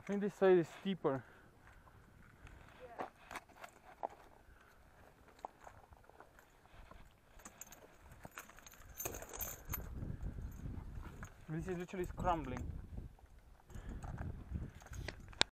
think this side is steeper. Yeah. This is literally scrambling.